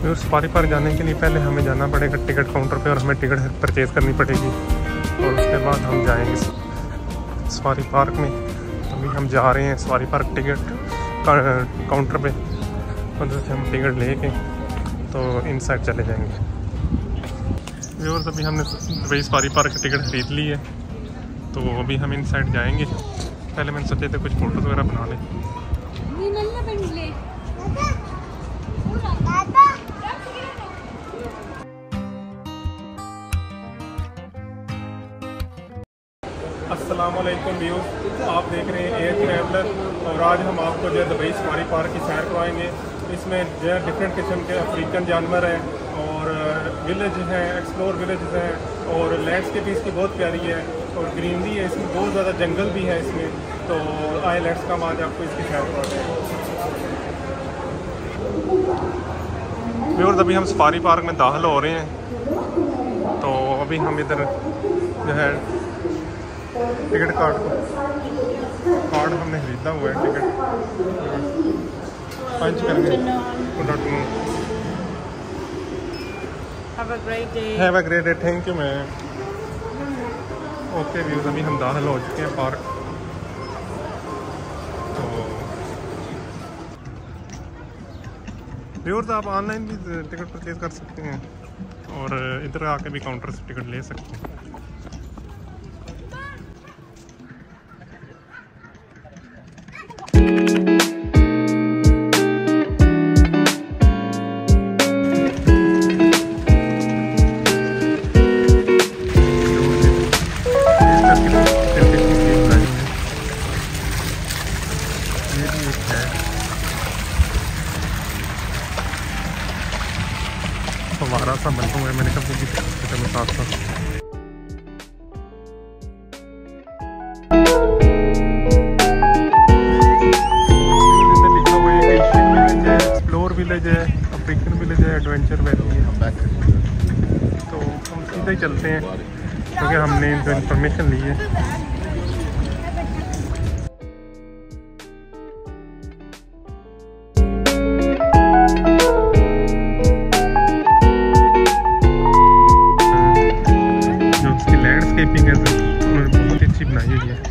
और safari park जाने के लिए पहले हमें जाना पड़ेगा टिकट काउंटर पे और हमें टिकट परचेज़ करनी पड़ेगी और उसके बाद हम जाएंगे सफारी पार्क में। अभी हम जा रहे हैं सफारी पार्क टिकट काउंटर पे, उधर से हम टिकट लेके तो इनसाइड चले जाएंगे। और अभी हमने दुबई सफारी पार्क की टिकट खरीद ली है तो अभी हम इनसाइड जाएंगे। पहले मैंने सोचे थे कुछ फ़ोटोज़ वगैरह बना लें। अस्सलाम वालेकुम व्यूज़, आप देख रहे हैं एयर ट्रैवलर और आज हम आपको जो है दुबई सफारी पार्क की सैर करवाएंगे। इसमें जो है डिफरेंट किस्म के अफ्रीकन जानवर हैं और विलेज हैं, एक्सप्लोर विलेज हैं और लैंडस्केप इसकी बहुत प्यारी है और ग्रीनरी है, इसमें बहुत ज़्यादा जंगल भी है इसमें। तो आए लेट्स कम, आज आपको इसकी सैर करवाते हैं। व्यूअर्स, अभी हम सफारी पार्क में दाखिल हो रहे हैं तो अभी हम इधर जो है टिकट कार्ड हमने ख़रीदा हुआ है। टिकट पंच करके have a great day. Thank you ma'am. Okay views, अभी हम दाखिल हो चुके हैं पार्क। तो व्यूअर्स, आप ऑनलाइन भी टिकट परचेज़ कर सकते हैं और इधर आके भी काउंटर से टिकट ले सकते हैं। फवारा सा बना हुआ है, मैंने कहा कि साथ साथ लिखा हुआ है एशियन विलेज है, एक्सप्लोर विलेज है, अफ्रीकन विलेज है, एडवेंचर वैली है। तो हम सीधा ही चलते हैं क्योंकि हमने जो इन्फॉर्मेशन ली है। लैंडस्केपिंग है उन्होंने बहुत अच्छी बनाई हुई है।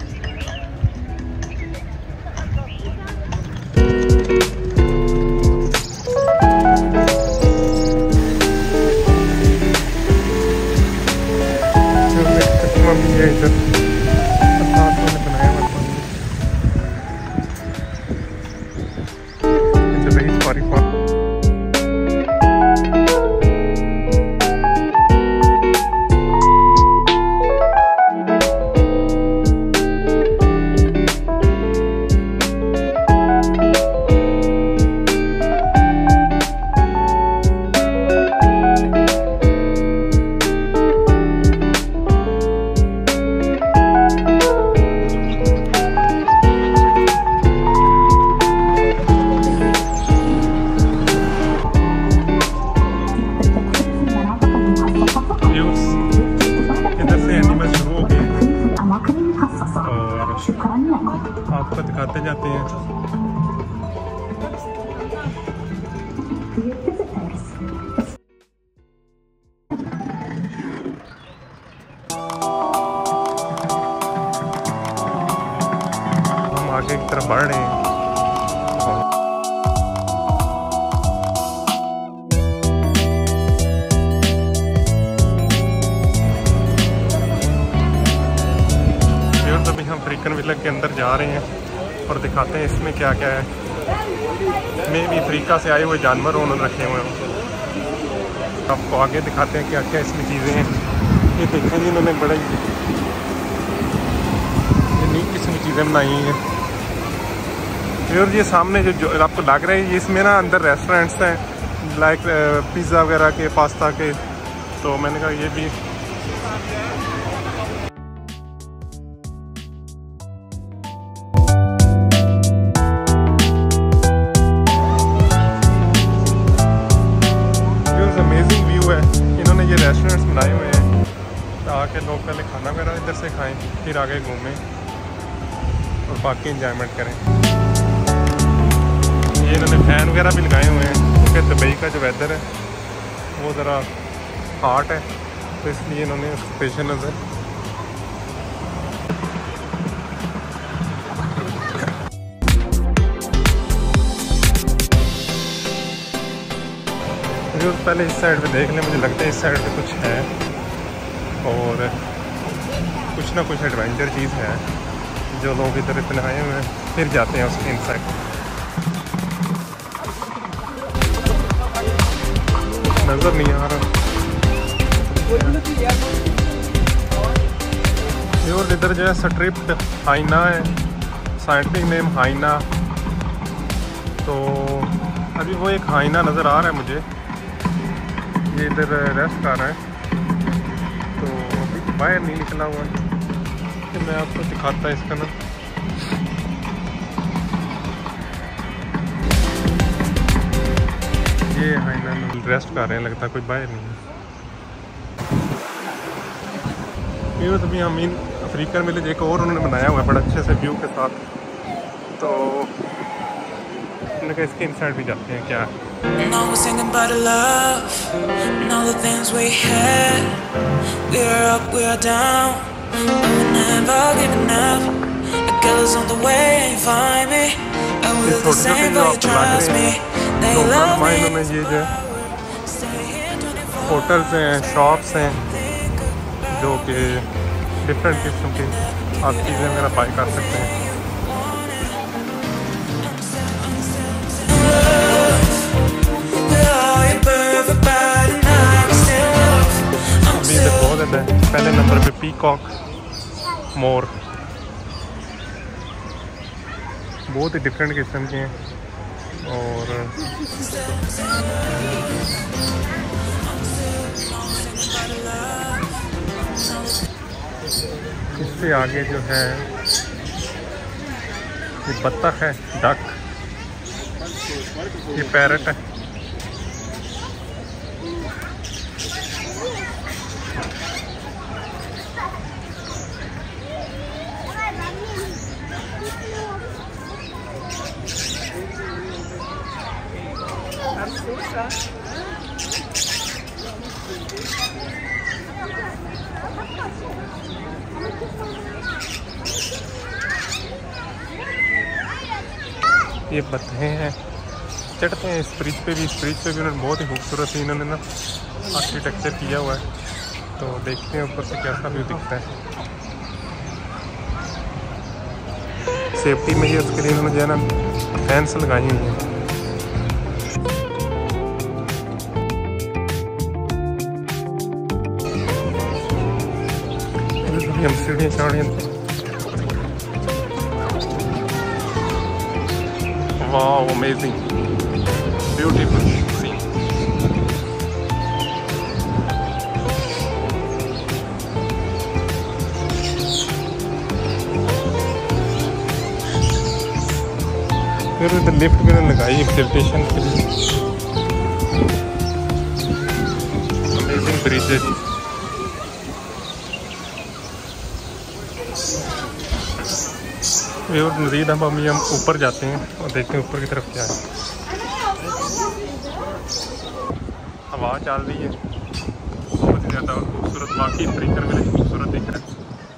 आपको दिखाते जाते हैं। हम आगे की तरफ बढ़ रहे हैं। हम अफ्रीकन विलेज के अंदर जा रहे हैं और दिखाते हैं इसमें क्या क्या है। मैं भी अफ्रीका से आए हुए जानवर उन्होंने रखे हुए हैं। आपको आगे दिखाते हैं क्या क्या इसमें चीज़ें हैं। ये देखें जी, इन्होंने बड़ा यूनिक किस्म की चीज़ें बनाई हैं। और ये सामने जो आपको लग रहा है, ये इसमें ना अंदर रेस्टोरेंट्स हैं लाइक पिज़्ज़ा वगैरह के, पास्ता के। तो मैंने कहा ये भी अमेजिंग व्यू है। इन्होंने ये रेस्टोरेंट्स बनाए हुए हैं तो आके लोग पहले खाना वगैरह इधर से खाएं, फिर आगे घूमें और बाकी इंजॉयमेंट करें। ये इन्होंने फैन वगैरह भी लगाए हुए हैं क्योंकि क्योंकि दुबई का जो वेदर है वो ज़रा हॉट है, तो इसलिए इन्होंने पेश नज़र पहले इस साइड पे देख लें। मुझे लगता है इस साइड पे कुछ है और कुछ ना कुछ एडवेंचर चीज़ है जो लोग इधर इतने आए हुए हैं, फिर जाते हैं उसके इनसाइड। नज़र नहीं आ रहा और इधर जो है स्ट्रिप्ड हाइना है, साइंटिफिक नेम हाइना। तो अभी वो एक हाइना नज़र आ रहा है मुझे, ये इधर रेस्ट कर रहा है, तो अभी तो बाहर नहीं निकला हुआ है। तो मैं आपको दिखाता इसका ना। ये हाइना रेस्ट कर रहे हैं, लगता है कोई बाहर नहीं है। ये तो अभी हम इन अफ्रीकन विलेज एक और उन्होंने बनाया हुआ है बड़ा अच्छे से व्यू के साथ, तो इसके इनसाइड भी जाते हैं क्या है। And all we're singing about love and all the things we had. We're up, we're down, but we're never giving up. The girls on the way ain't find me, and we're the same, but you trust me. They love me. ये जो hotels हैं, shops हैं जो कि different किस्म की आप चीज़ें वगैरह बाई कर सकते हैं। पहले नंबर पे पीकॉक मोर, बहुत ही डिफरेंट किस्म के हैं। और इससे आगे जो है ये बत्तख है, डक, ये पैरट है। ये बत्तखें हैं, चढ़ते हैं इस ब्रिज पे भी। इस ब्रिज पे भी उन्होंने बहुत ही खूबसूरत ही इन्होंने ना आर्किटेक्चर किया हुआ है, तो देखते हैं ऊपर से कैसा व्यू दिखता है। सेफ्टी में ही उसके लिए इन्होंने जो है ना फैंस लगाई हुई हैं। हम सीढ़ियाँ चढ़ रहे हैं। Wow, amazing, beautiful scene. फिर इधर लिफ्ट भी लगाई स्टेशन के लिए। अमेजिंग ब्रिज है जी। और मज़ीद हम ऊपर जाते हैं और देखते हैं ऊपर की तरफ क्या है। हवा चल रही है, बहुत ही ज़्यादा खूबसूरत, बाकी अफ्रीकन विलेज खूबसूरत दिख रहा है।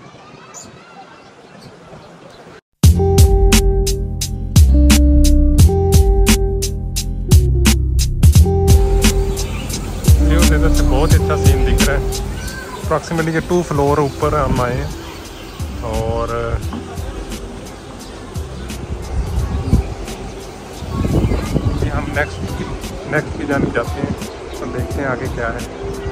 इधर से बहुत अच्छा सीन दिख रहा है। अप्रॉक्सीमेटली 2 फ्लोर ऊपर हम आए हैं और हम नेक्स्ट की जाने जाते हैं, तो देखते हैं आगे क्या है।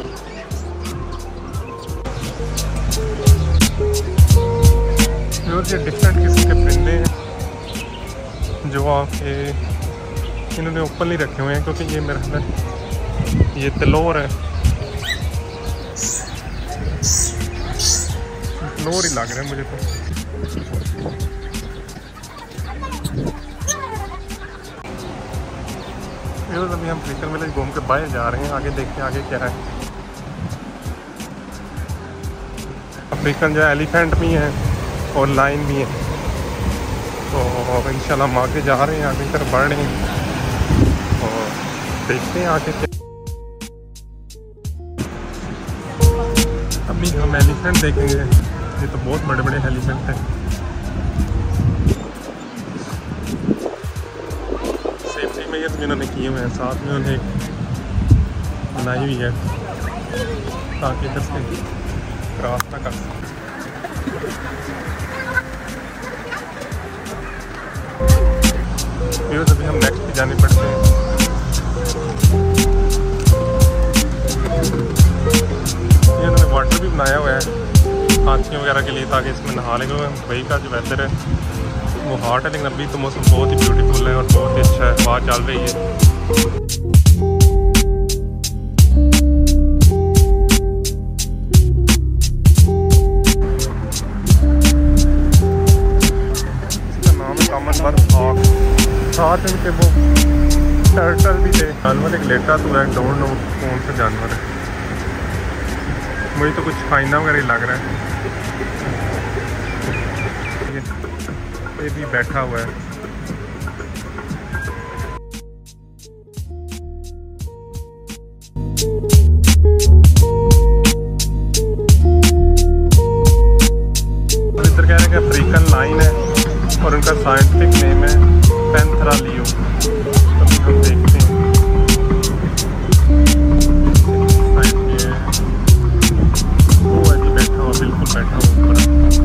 और ये डिफरेंट किस्म के परिंदे हैं जो आके इन्होंने ओपनली रखे हुए हैं, क्योंकि ये मेरा ख्याल ये तलोर है, तलोर ही लग रहा है मुझे तो। अभी हम अफ्रीकन विलेज घूम के बाहर जा रहे हैं, आगे देखते हैं आगे क्या है। अफ्रीकन जो है एलिफेंट भी हैं और लाइन भी हैं, तो इंशाल्लाह हम आगे जा रहे हैं, आगे तरफ बढ़ रहे हैं। और देखते हैं आगे क्या। अभी हम एलिफेंट देखेंगे, ये तो बहुत बड़े बड़े एलिफेंट हैं। सेफ्टी मेजर्स भी इन्होंने किए हुए हैं, साथ में उन्हें बनाई हुई है ताकि इधर से क्रॉस ना कर सकें। अभी हम नेक्स्ट पे जाने पड़ते हैं। ये उन्होंने वाटर भी बनाया हुआ है हाथियों वगैरह के लिए ताकि इसमें नहा लेंगे। वही का जो वेदर है वो हॉट है, लेकिन अभी तो मौसम बहुत ही ब्यूटीफुल है और बहुत ही अच्छा है, हवा चल रही है। साथ इनके वो टर्टल भी थे। जानवर एक लेटा तो है, डोंट नो कौन सा जानवर है, मुझे तो कुछ फाइना वगैरह लग रहा है। ये भी बैठा हुआ है। इधर कह रहे हैं कि अफ्रीकन लाइन है और उनका साइंटिफिक नेम है पैंथेरा लियो। अभी हम देखते हैं वो है जी बैठा हुआ, बिल्कुल बैठा हुआ ऊपर।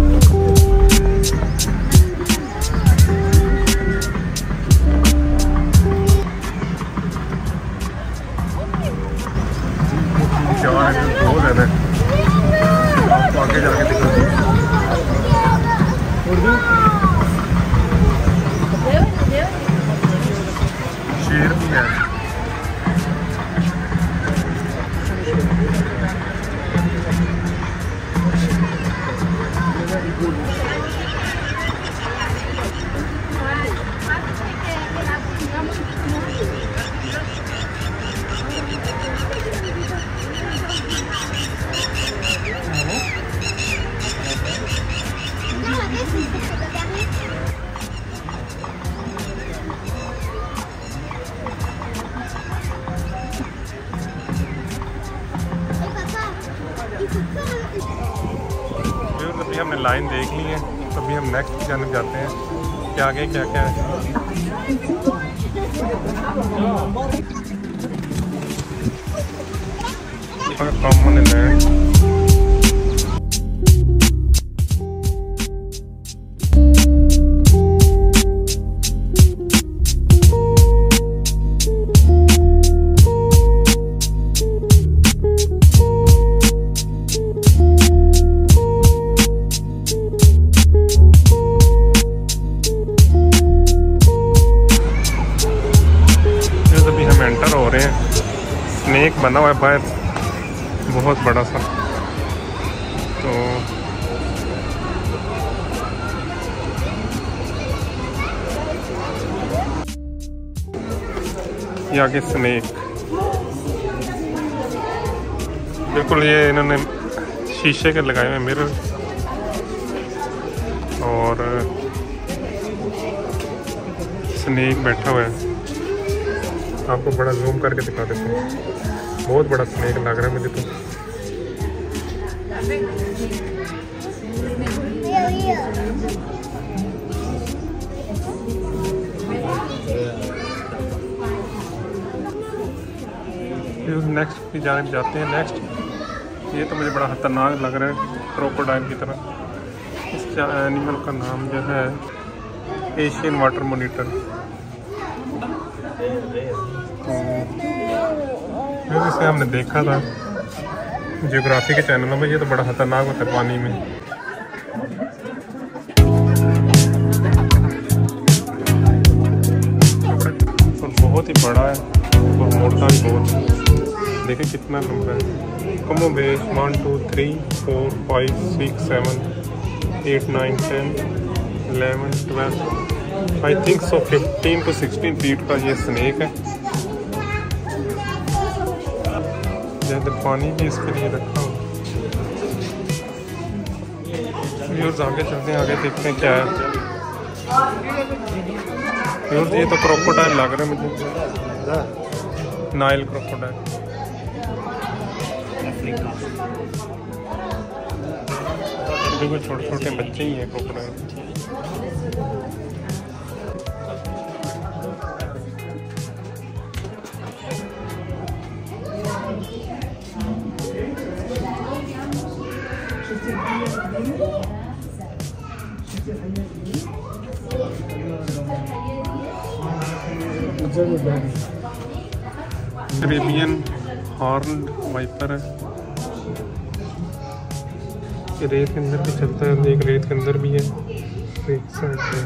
बहुत ज़्यादा आपको आगे जाके दिखाते हैं। शेर भी है। अभी हमने लाइन देख ली है, तो अभी हम नेक्स्ट की जानब जाते हैं कि आगे क्या क्या है। कॉमन लैंड एंटर हो रहे हैं। स्नेक बना हुआ है बाहर बहुत बड़ा सा, तो ये आगे स्नेक बिल्कुल, ये इन्होंने शीशे के लगाए हुए मिरर और स्नेक बैठा हुआ है। आपको बड़ा जूम करके दिखा देते हैं, बहुत बड़ा स्नेक लग रहा है मुझे तो। नेक्स्ट की जानब जाते हैं। नेक्स्ट ये तो मुझे बड़ा खतरनाक लग रहा है, क्रोकोडाइल की तरह। इस एनिमल का नाम जो है एशियन वाटर मॉनिटर। तो इसे हमने देखा था जियोग्राफी के चैनलों में, ये तो बड़ा खतरनाक होता है पानी में। और बहुत ही बड़ा है और मोटा भी बहुत है, देखिए कितना लंबा है। कमो बेस 1 2 3 4 5 6 7 8 9 10 11 12 I think so 15 to 16 feet का ये स्नेक है। जैसे पानी भी इसके लिए रखा हो। आगे चलते हैं, आगे देखते हैं क्या है। ये तो क्रोकोडाइल लग रहा है मुझे। Nile crocodile. देखो छोटे छोटे बच्चे ही हैं क्रोकोडाइल। कैरेबियन हॉर्न वाइपर है। ये रेत के अंदर भी चलता है, एक रेत के अंदर भी है, एक साइड पे।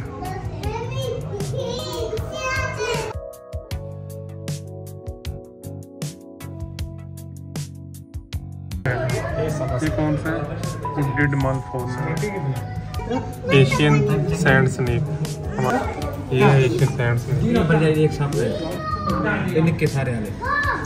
ये कौन सा है? डेड मालफोस, एशियन सैंड स्नेक। ये है एशियन सैंड स्नेक। एक सांप है, ये निक्के सारे वाले।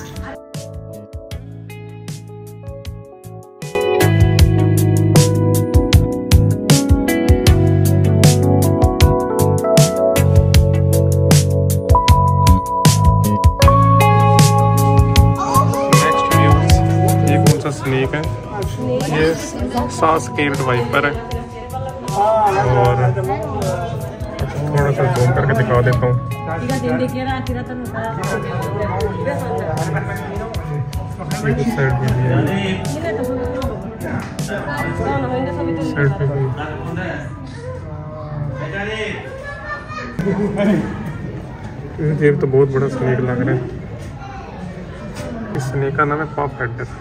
स्नेक है, ये सांस केल्ड वाइपर है। और थोड़ा सा जूम करके दिखा देता हूँ। साइड पे भी है, साइड पे भी। ये तो बहुत बड़ा स्नेक लग रहा है। इस स्नेक का नाम है पॉप हेडर।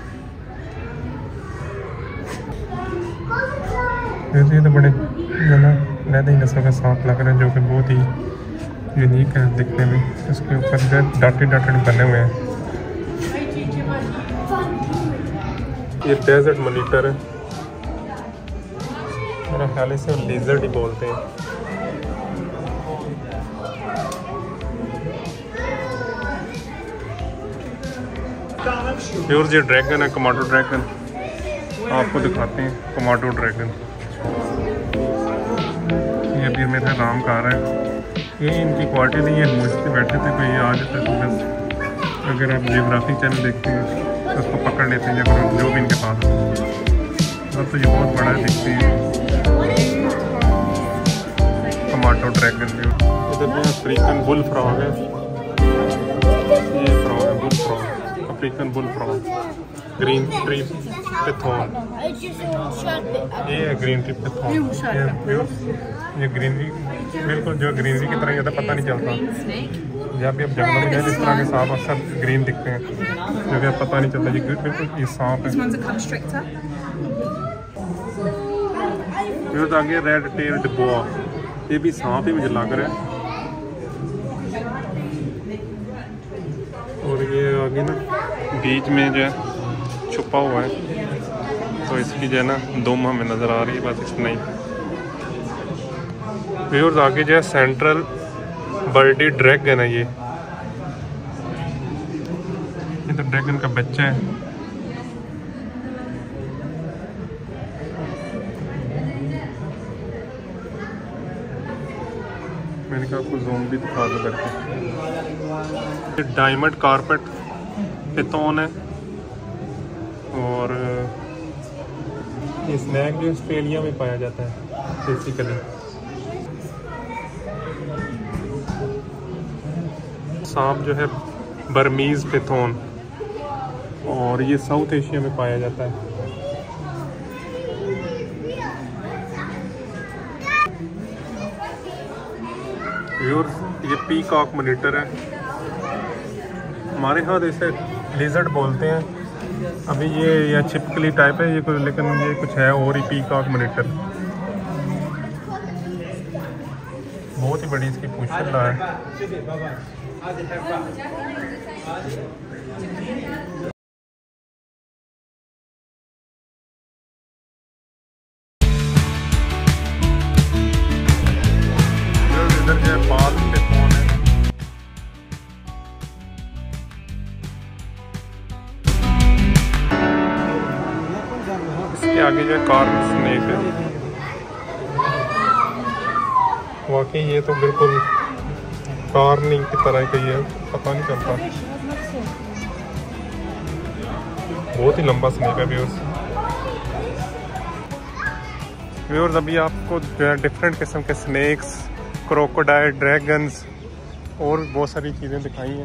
ये तो बड़े लैदई नस्ल का सांप लग रहा है, जो कि बहुत ही यूनिक है दिखने में। इसके ऊपर डाटे डाटे बने हुए हैं। ये डेजर्ट मॉनिटर है, मेरा ख्याल से लेजर्ड ही बोलते हैं। प्योर ये ड्रैगन है, कमांडो ड्रैगन। आपको दिखाते हैं कमांडो ड्रैगन। ये अभी मेरा राम कार है। ये इनकी क्वालिटी नहीं है, मुझ पे बैठे थे, कोई आ जाता तो बस अगर आप जियोग्राफी चैनल देखते हैं तो उसको पकड़ लेते हैं, जब जो भी इनके पास हो। तो ये बहुत बड़ा दिखती है कमांडो ड्रैगन भी। इधर में अफ्रीकन बुल फ्रॉग है। ये फ्रॉग है, bull frog, African bull frog. Green tree python, ये है ग्रीन ट्री पिथॉन। ये ग्रीनरी, बिल्कुल जो ग्रीनरी की तरह ज़्यादा पता नहीं चलता। जब भी आप जंगलों में जाए, इस तरह के सांप अक्सर ग्रीन दिखते हैं, जो कि आप पता नहीं चलता। ये बिल्कुल ये सांप है। तो आगे रेड टेल्ड बोआ, ये भी सांप ही मुझे लग रहा है। और ये आगे ना बीच में जो है छुपा हुआ है, तो इसकी जो है ना दुम हमें नज़र आ रही है, बस इतना ही। व्यूअर्स आगे जो है सेंट्रल बर्डी ड्रैगन है। ये तो ड्रैगन का बच्चा है। मैंने कहा आपको जूम भी दिखा दो करके। ये डायमंड कारपेट पिथॉन है। और ये स्नैक भी ऑस्ट्रेलिया में पाया जाता है बेसिकली। सांप जो है बर्मीज पिथॉन, और ये साउथ एशिया में पाया जाता है। ये पीकॉक मॉनिटर है। हमारे यहाँ इसे लिजर्ड बोलते हैं। अभी ये या छिपकली टाइप है ये कुछ, लेकिन ये कुछ है और ही। पीकॉक मॉनिटर बहुत ही बड़ी इसकी पूंछला है। इधर जो है बाल पे फोन है। इसके आगे जो है कार्न स्नेक है। वाकई ये तो बिल्कुल कार्निंग की तरह का ही है, पता नहीं चलता। बहुत ही लंबा स्नेक है व्यूअर्स। व्यूअर्स अभी आपको डिफरेंट किस्म के स्नेक्स, क्रोकोडाइल, ड्रैगन्स और बहुत सारी चीज़ें दिखाई हैं।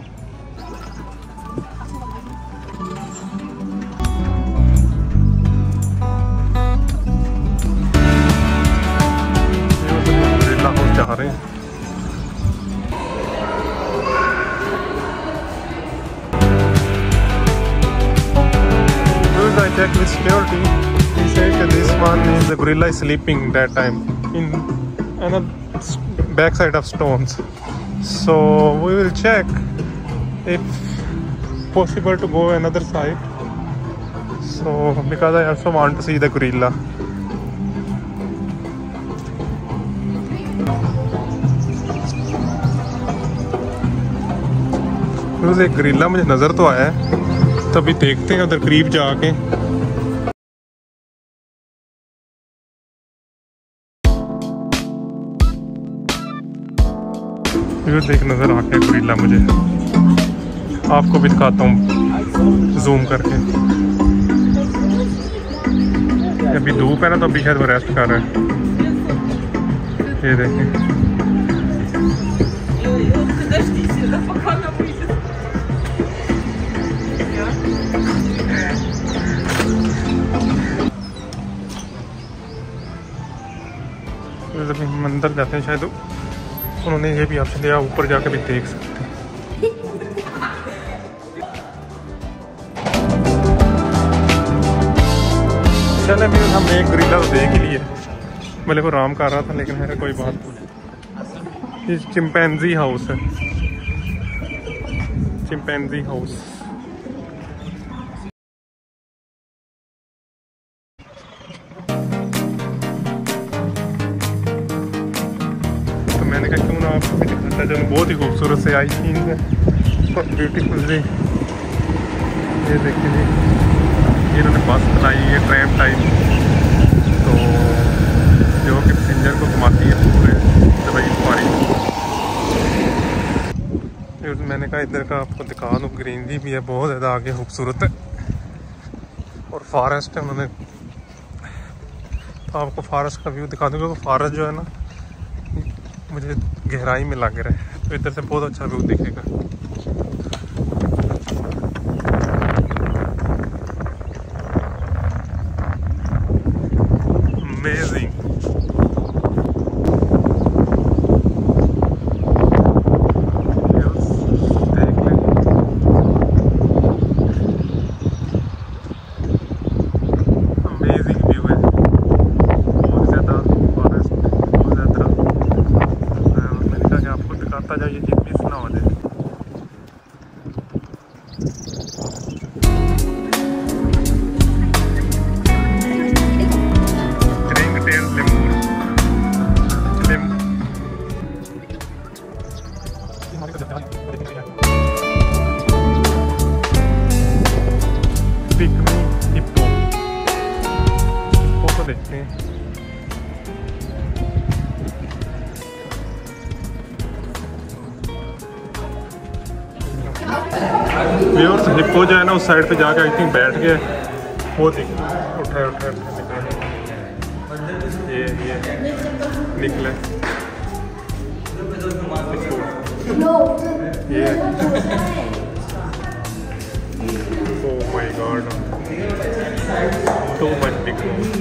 गोरिल्ला हाउस जा रहे हैं। I checked with security. He said that this one is the gorilla is sleeping that time in another backside of stones. So we will check if possible to go another side. So because I also want to see the gorilla. एक gorilla मुझे नज़र तो आया है, तभी देखते हैं उधर करीब जाके। देख नज़र आके गोरिल्ला मुझे, आपको भी दिखाता हूँ जूम करके। अभी धूप है ना, तो अभी शायद वो रेस्ट कर रहे हैं। ये देखें, अभी हम अंदर जाते हैं, शायद उन्होंने ये भी ऑप्शन दिया ऊपर जाके भी देख सकते हैं। चले भी हमने एक गोरिल्ला तो देख ही लिया, भले को आराम कर रहा था, लेकिन है कोई बात नहीं। ये चिंपैंजी हाउस है, चिंपैंजी हाउस। मैंने कहा क्यों ना आपको भी दिखाता है, जो बहुत ही खूबसूरत से आई सीन है, ब्यूटीफुल। ये देखिए जी, इन्होंने बस बनाई है ट्रैम टाइप, तो जो कि पैसेंजर को घुमाती है पूरे दुबई पारी। मैंने कहा इधर का आपको दिखा दूँ, ग्रीनरी भी है बहुत ज़्यादा आगे, खूबसूरत है, और फॉरेस्ट है। उन्होंने तो आपको फॉरेस्ट का व्यू दिखा दूँ, क्योंकि फॉरेस्ट जो है ना मुझे गहराई में लग रहा है, तो इधर से बहुत अच्छा व्यू दिखेगा। अमेजिंग। अमेजिंग व्यू है, बहुत ज़्यादा फॉरेस्ट, बहुत ज़्यादा। मैंने कहा कि आपको दिखाता जाए, ये चीज़ मिस ना हो जाए। हिप्पो को देखते हैं। व्यूअर्स हिप्पो जो है ना उस साइड पे जाके आई थिंक बैठ गया, वो देख उठाए ये निकले। ये oh my god, too much big.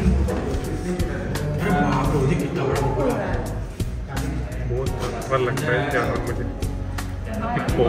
बहुत अच्छा लगता है जानवर मुझे, हिप्पो।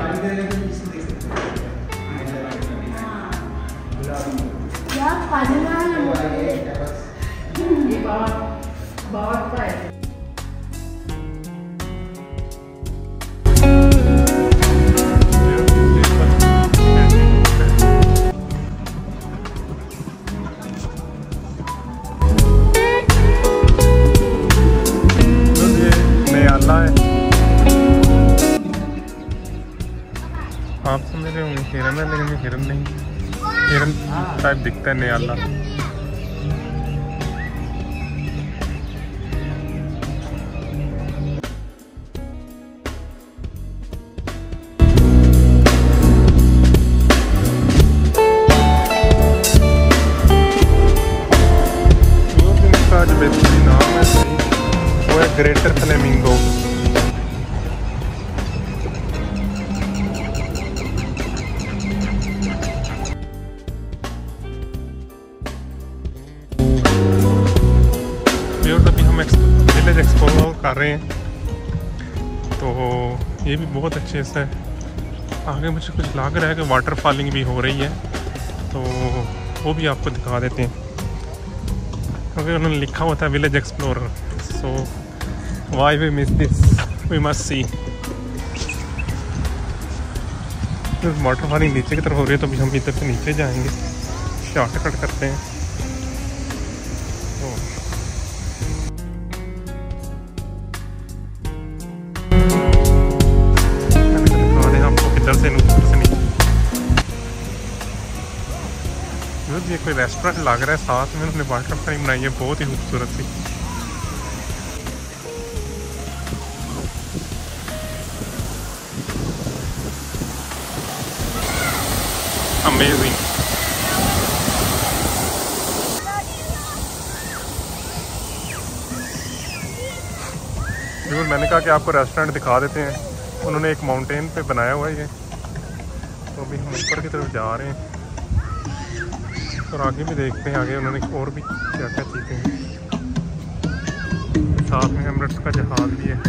आप समझ रहे होंगे हिरन है, लेकिन ये हिरन नहीं, हिरन टाइप दिखता है नियाला। विलेज एक्सप्लोर कर रहे हैं। तो ये भी बहुत अच्छे से आगे मुझे कुछ लग रहा है कि वाटर फॉलिंग भी हो रही है, तो वो भी आपको दिखा देते हैं क्योंकि उन्होंने लिखा हुआ था village explorer. So why we miss this, we must see. Water falling नीचे की तरफ हो रही है, तो अभी हम इधर से नीचे जाएंगे, शॉर्टकट करते हैं। ये कोई रेस्टोरेंट लग रहा है, साथ में उन्होंने वाटर फ्रेम बनाई है बहुत ही खूबसूरत सी। अमेजिंग। बिल्कुल, मैंने कहा कि आपको रेस्टोरेंट दिखा देते हैं। उन्होंने एक माउंटेन पे बनाया हुआ है ये, तो अभी हम ऊपर की तरफ जा रहे हैं और आगे भी देखते हैं, आगे उन्होंने और भी क्या क्या चीज़ें हैं। साथ में एमिरेट्स का जहाज भी है।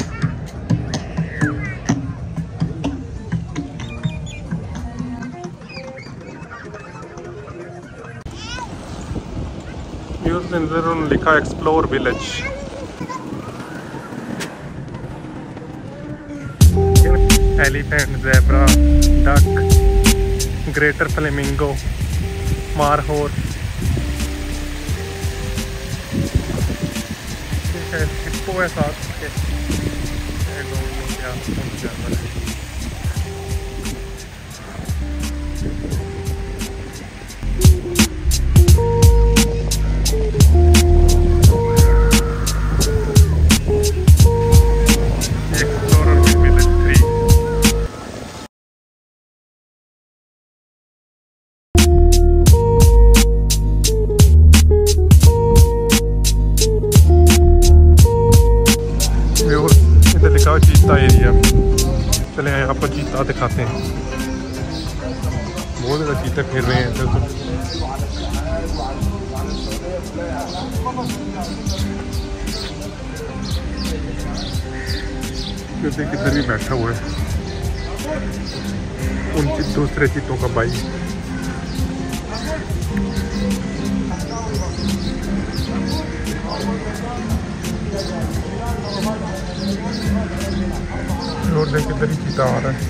उन्होंने लिखा explore village. Elephant, zebra, duck, greater flamingo, मारहोर, हिप्पो है साथ के। जानवर है। चीता एरिया, चले आए आपको चीता दिखाते हैं। बहुत ज़्यादा चीते फिर रहे हैं इधर तो। किधर भी बैठा हुआ है उन दूसरे चीतों का भाई। और देख किधर ही चीता आ रहा है।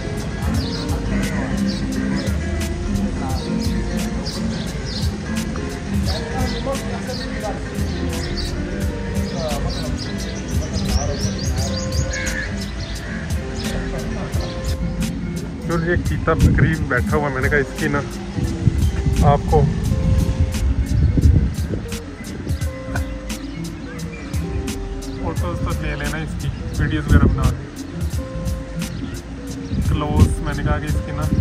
और ये चीता करीब बैठा हुआ, मैंने कहा इसकी ना आपको फोटोज तो ले लेना, इसकी वीडियोस वगैरह बना दें क्लोज। मैंने कहा कि इसकी ना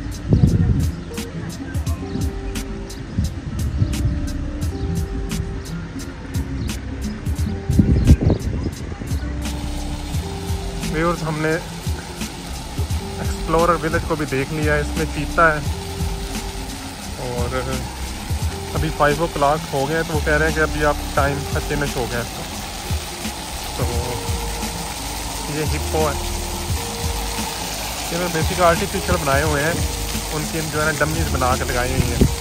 व्यूअर्स, हमने एक्सप्लोरर विलेज को भी देख लिया है। इसमें चीता है और अभी 5 o'clock हो गए, तो वो कह रहे हैं कि अभी आप टाइम का फिनिश हो गया। तो ये हिप्पो है, ये बेसिक आर्टिफिशियल बनाए हुए हैं, उनकी जो है ना डमीज बना के लगाई हुई हैं।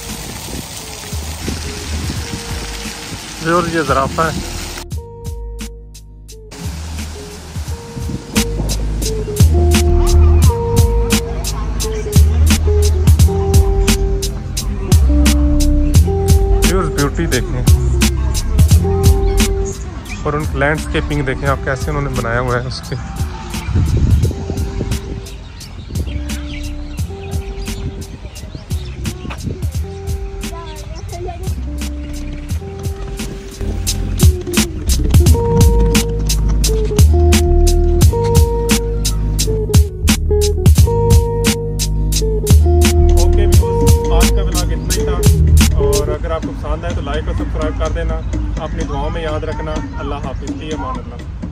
और ये ज़राफ़ा है। ब्यूटी देखें और उन लैंडस्केपिंग देखें आप, कैसे उन्होंने बनाया हुआ है उसके। अगर आपको पसंद आए तो लाइक और सब्सक्राइब कर देना। अपनी दुआओं में याद रखना। अल्लाह हाफिज़। अमान अल्लाह।